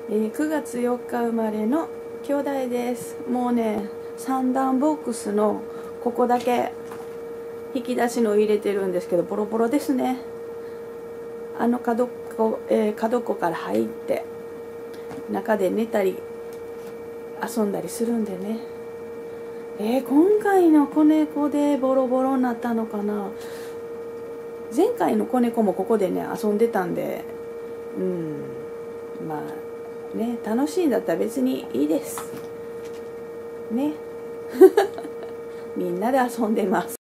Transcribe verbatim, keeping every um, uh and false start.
えー、くがつよっか生まれの兄弟です。もうね三段ボックスのここだけ引き出しの入れてるんですけどボロボロですね。あの角っこ、えー、角っこから入って中で寝たり遊んだりするんでね。えー、今回の子猫でボロボロになったのかな。前回の子猫もここでね遊んでたんで、うんまあね、楽しいんだったら別にいいですねみんなで遊んでます。